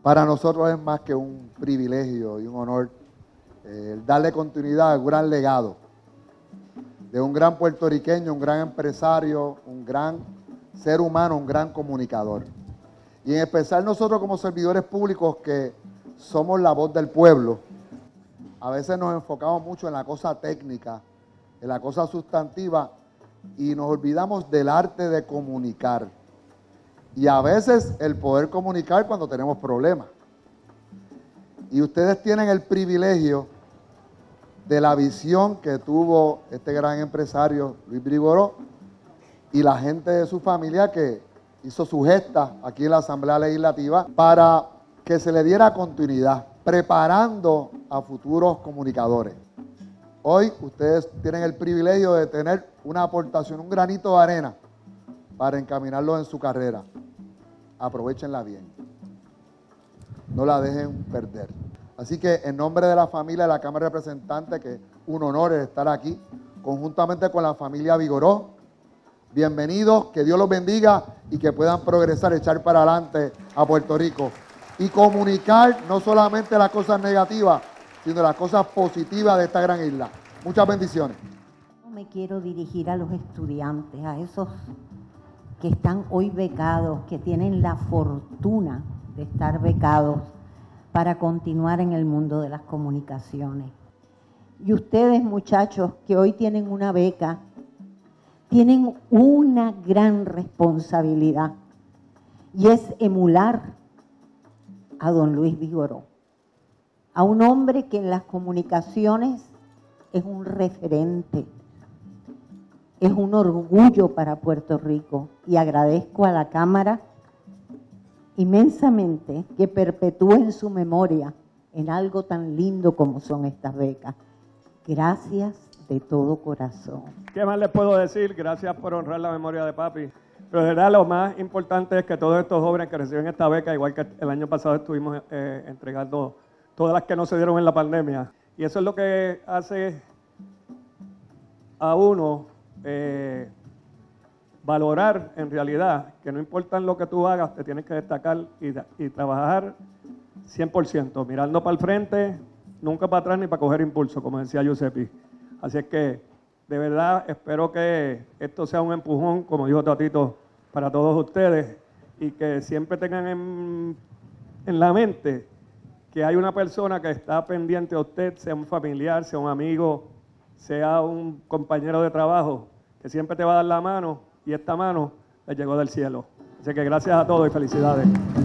Para nosotros es más que un privilegio y un honor darle continuidad al gran legado de un gran puertorriqueño, un gran empresario, un gran ser humano, un gran comunicador. Y en especial nosotros como servidores públicos que somos la voz del pueblo, a veces nos enfocamos mucho en la cosa técnica, en la cosa sustantiva, y nos olvidamos del arte de comunicar. Y a veces el poder comunicar cuando tenemos problemas. Y ustedes tienen el privilegio de la visión que tuvo este gran empresario Luis Vigoró y la gente de su familia que hizo su gesta aquí en la Asamblea Legislativa para que se le diera continuidad, preparando a futuros comunicadores. Hoy ustedes tienen el privilegio de tener una aportación, un granito de arena para encaminarlos en su carrera. Aprovechenla bien. No la dejen perder. Así que en nombre de la familia de la Cámara de Representantes, que es un honor estar aquí, conjuntamente con la familia Vigoró, bienvenidos, que Dios los bendiga y que puedan progresar, echar para adelante a Puerto Rico y comunicar no solamente las cosas negativas, sino las cosas positivas de esta gran isla. Muchas bendiciones. Me quiero dirigir a los estudiantes, a esos que están hoy becados, que tienen la fortuna de estar becados para continuar en el mundo de las comunicaciones. Y ustedes, muchachos, que hoy tienen una beca, tienen una gran responsabilidad, y es emular a don Luis Vigoró, a un hombre que en las comunicaciones es un referente, es un orgullo para Puerto Rico, y agradezco a la Cámara inmensamente que perpetúen su memoria en algo tan lindo como son estas becas. Gracias de todo corazón. ¿Qué más les puedo decir? Gracias por honrar la memoria de papi. Pero de verdad lo más importante es que todos estos jóvenes que reciben esta beca, igual que el año pasado estuvimos entregando todas las que no se dieron en la pandemia. Y eso es lo que hace a uno valorar en realidad que no importa lo que tú hagas, te tienes que destacar y trabajar 100%, mirando para el frente, nunca para atrás ni para coger impulso, como decía Giuseppe. Así es que, de verdad, espero que esto sea un empujón, como dijo Tatito, para todos ustedes, y que siempre tengan en la mente que hay una persona que está pendiente de usted, sea un familiar, sea un amigo, sea un compañero de trabajo, que siempre te va a dar la mano, y esta mano le llegó del cielo. Así que gracias a todos y felicidades.